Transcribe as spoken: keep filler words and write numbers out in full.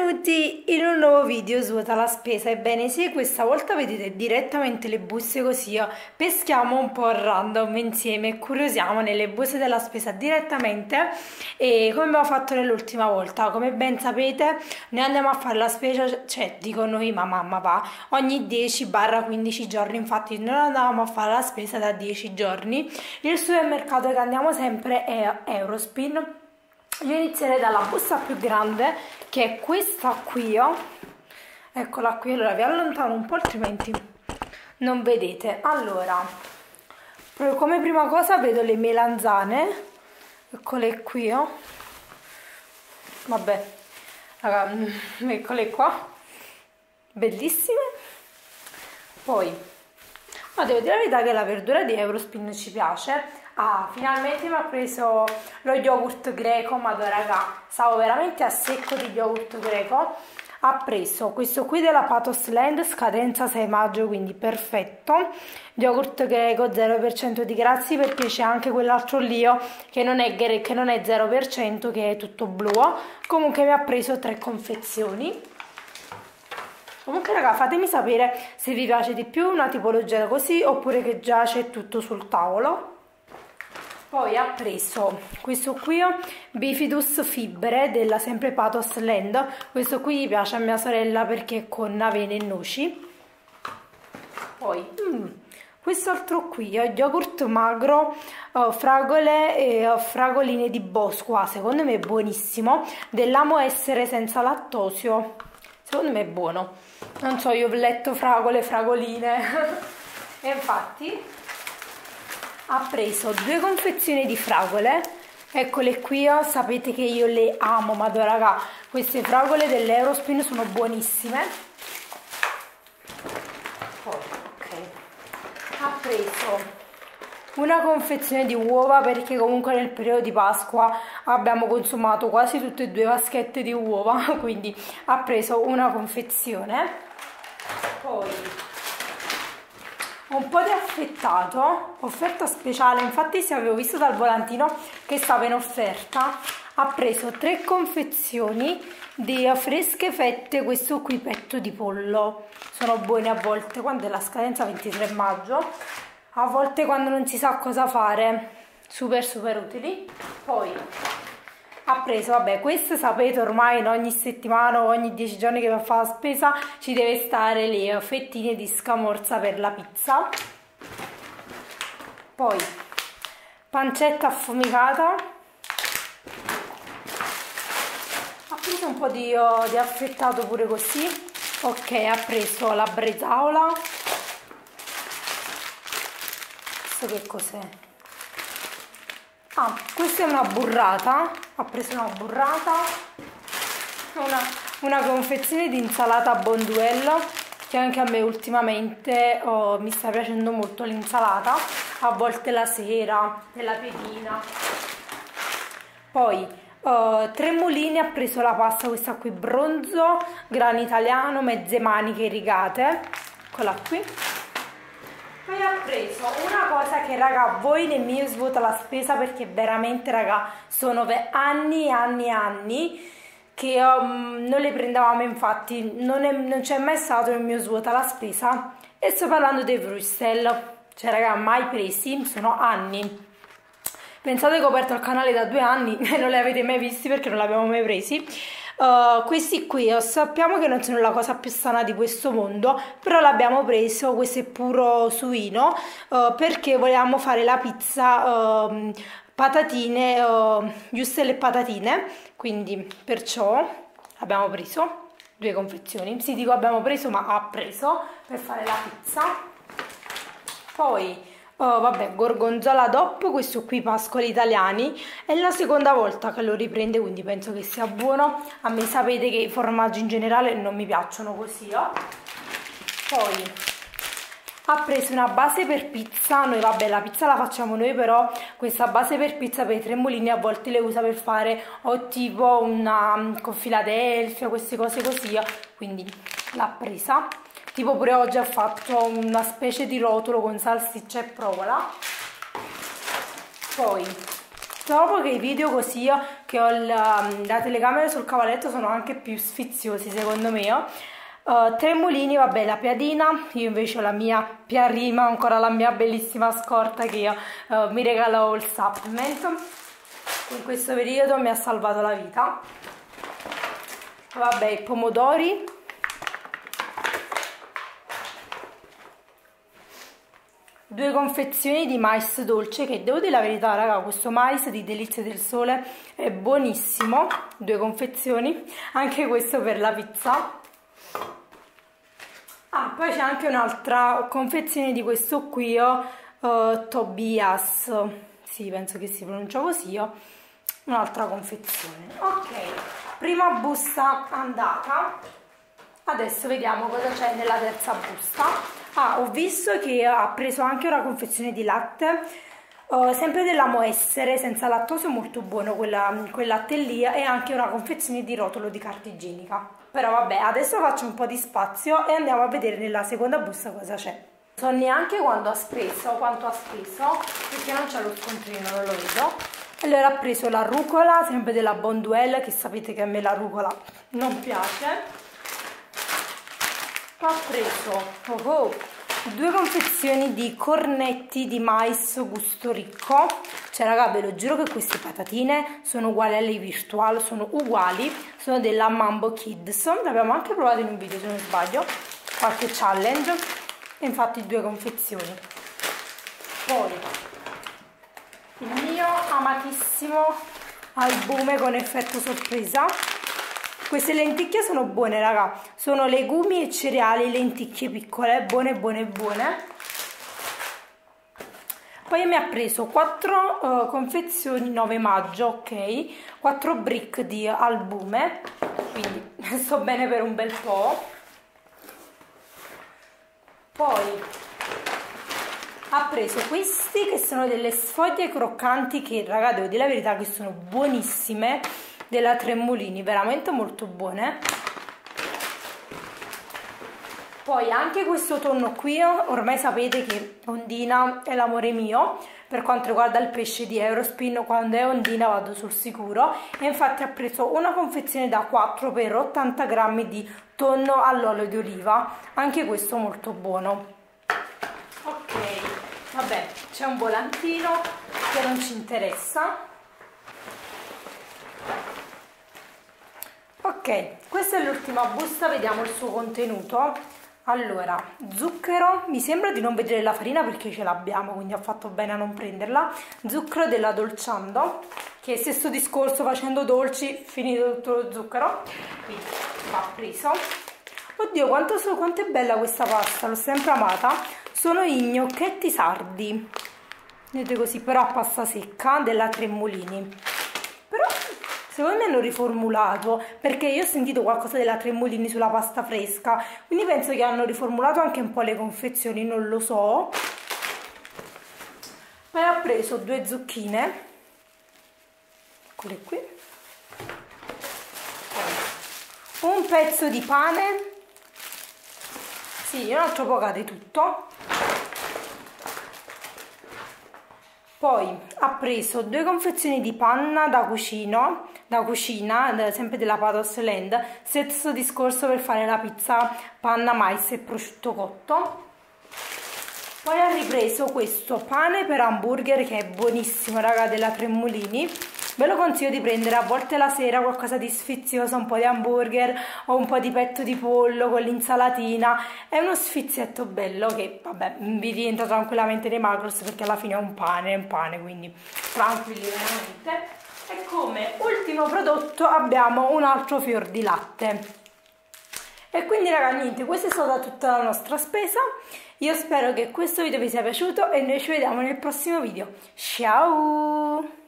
Benvenuti in un nuovo video Svuota la spesa. Ebbene sì, questa volta vedete direttamente le buste così peschiamo un po' a random insieme e curiosiamo nelle buste della spesa direttamente, e come abbiamo fatto nell'ultima volta. Come ben sapete noi andiamo a fare la spesa, cioè dico noi, ma mamma va, ogni dieci quindici giorni. Infatti noi andavamo a fare la spesa da dieci giorni. Il supermercato che andiamo sempre è Eurospin. Io inizierei dalla busta più grande, che è questa qui, oh. Eccola qui. Allora vi allontano un po', altrimenti non vedete. Allora, come prima cosa vedo le melanzane, eccole qui, oh. Vabbè, raga, eccole qua, bellissime. Poi, ma devo dire la verità che la verdura di Eurospin ci piace. Ah, finalmente mi ha preso lo yogurt greco, madonna raga, stavo veramente a secco di yogurt greco. Ha preso questo qui della Pathos Land, scadenza sei maggio, quindi perfetto. Yogurt greco zero per cento di grassi, perché c'è anche quell'altro lì che non è che non è zero per cento, che è tutto blu. Comunque mi ha preso tre confezioni. Comunque raga, fatemi sapere se vi piace di più una tipologia così oppure che già c'è tutto sul tavolo. Poi ha preso questo qui, Bifidus Fibre, della sempre Pathos Land. Questo qui gli piace a mia sorella perché è con avena e noci. Poi mm, quest'altro qui, yogurt magro, uh, fragole e uh, fragoline di bosco. Ah, secondo me è buonissimo, dell'Amo Essere senza lattosio. Secondo me è buono. Non so, io ho letto fragole, fragoline. E infatti ha preso due confezioni di fragole, eccole qui, sapete che io le amo, madonna raga, queste fragole dell'Eurospin sono buonissime. Poi, ok, ha preso una confezione di uova, perché comunque nel periodo di Pasqua abbiamo consumato quasi tutte e due vaschette di uova, quindi ha preso una confezione. Poi un po' di affettato, offerta speciale, infatti se avevo visto dal volantino che stava in offerta. Ha preso tre confezioni di fresche fette, questo qui petto di pollo, sono buone a volte quando è la scadenza ventitré maggio, a volte quando non si sa cosa fare, super super utili. Poi ha preso, vabbè, queste sapete ormai in ogni settimana o ogni dieci giorni che va a fare la spesa ci deve stare le fettine di scamorza per la pizza. Poi pancetta affumicata. Ha preso un po' di, oh, di affettato pure così. Ok, ha preso la bresaola. Questo che cos'è? Ah, questa è una burrata, ha preso una burrata, una, una confezione di insalata Bonduello, che anche a me ultimamente oh, mi sta piacendo molto l'insalata, a volte la sera, nella pedina. Poi oh, tre mulini, ha preso la pasta, questa qui bronzo, grano italiano, mezze maniche rigate, eccola qui. Poi ha preso una cosa che raga, voi nel mio Svuota la spesa, perché veramente raga sono per anni e anni e anni che um, non le prendevamo, infatti non, non c'è mai stato nel mio Svuota la spesa, e sto parlando dei Vrustel, cioè raga mai presi, sono anni. Pensate che ho aperto il canale da due anni e non li avete mai visti perché non li abbiamo mai presi. Uh, questi qui uh, sappiamo che non sono la cosa più sana di questo mondo, però l'abbiamo preso, questo è puro suino, uh, perché volevamo fare la pizza uh, patatine, uh, giuste e patatine, quindi perciò abbiamo preso due confezioni. Sì, dico abbiamo preso, ma ha preso per fare la pizza. Poi oh, vabbè, gorgonzola D O P, questo qui pascoli italiani, è la seconda volta che lo riprende, quindi penso che sia buono. A me sapete che i formaggi in generale non mi piacciono così, oh. Poi ha preso una base per pizza, noi vabbè la pizza la facciamo noi, però questa base per pizza per i tremolini a volte le usa per fare o tipo una con Philadelphia, queste cose così, quindi l'ha presa. Tipo pure oggi ha fatto una specie di rotolo con salsiccia e provola. Poi dopo che i video così io, che ho la, la telecamera sul cavaletto, sono anche più sfiziosi secondo me. Uh, Tremolini, vabbè, la piadina, io invece ho la mia Piarima, ancora la mia bellissima scorta che io uh, mi regalo il supplement, in questo periodo mi ha salvato la vita. Vabbè, i pomodori, due confezioni di mais dolce, che devo dire la verità raga, questo mais di Delizie del Sole è buonissimo, due confezioni, anche questo per la pizza. Ah, poi c'è anche un'altra confezione di questo qui, uh, Tobias, sì, penso che si pronuncia così, io. Un'altra confezione. Ok, prima busta andata, adesso vediamo cosa c'è nella terza busta. Ah, ho visto che ha preso anche una confezione di latte, uh, sempre della Moessere, senza lattosio, molto buono quella, quel latte lì, e anche una confezione di rotolo di carta igienica. Però vabbè, adesso faccio un po' di spazio e andiamo a vedere nella seconda busta cosa c'è. Non so neanche quando ha speso, quanto ha speso, perché non c'è lo scontrino, non lo vedo. Allora ha preso la rucola, sempre della Bonduelle, che sapete che a me la rucola non piace. Poi ha preso oh oh, due confezioni di cornetti di mais gusto ricco. Cioè raga, ve lo giuro che queste patatine sono uguali alle Virtual, sono uguali, sono della Mambo Kids, l'abbiamo anche provato in un video se non sbaglio, qualche challenge, e infatti due confezioni. Poi il mio amatissimo albume con effetto sorpresa. Queste lenticchie sono buone raga, sono legumi e cereali, lenticchie piccole, buone buone buone. Poi mi ha preso quattro uh, confezioni nove maggio, ok, quattro brick di albume, quindi sto bene per un bel po'. Poi ha preso questi che sono delle sfoglie croccanti che raga, devo dire la verità che sono buonissime, della Tremolini, veramente molto buone. Poi anche questo tonno qui, ormai sapete che Ondina è l'amore mio per quanto riguarda il pesce di Eurospin, quando è Ondina vado sul sicuro, e infatti ha preso una confezione da quattro per ottanta grammi di tonno all'olio di oliva, anche questo molto buono. Ok, vabbè, c'è un volantino che non ci interessa. Ok, questa è l'ultima busta, vediamo il suo contenuto. Allora, zucchero, mi sembra di non vedere la farina perché ce l'abbiamo, quindi ho fatto bene a non prenderla. Zucchero della Dolciando, che è stesso discorso, facendo dolci, finito tutto lo zucchero, quindi va preso. Oddio, quanto, so, quanto è bella questa pasta, l'ho sempre amata. Sono i gnocchetti sardi, vedete così, però a pasta secca, della Tremolini. Però secondo me hanno riformulato, perché io ho sentito qualcosa della Tremolini sulla pasta fresca, quindi penso che hanno riformulato anche un po' le confezioni, non lo so. Poi ho preso due zucchine, eccole qui, un pezzo di pane, sì, un altro po' di tutto. Poi ha preso due confezioni di panna da cucina, da cucina, sempre della Patos Land, stesso discorso per fare la pizza panna, mais e prosciutto cotto. Poi ha ripreso questo pane per hamburger che è buonissimo raga, della Tremolini. Ve lo consiglio di prendere a volte la sera qualcosa di sfizioso, un po' di hamburger o un po' di petto di pollo con l'insalatina. È uno sfizietto bello che, vabbè, vi rientra tranquillamente nei macros perché alla fine è un pane, è un pane, quindi tranquilli veramente. E come ultimo prodotto abbiamo un altro fior di latte. E quindi raga, niente, questa è stata tutta la nostra spesa. Io spero che questo video vi sia piaciuto e noi ci vediamo nel prossimo video. Ciao!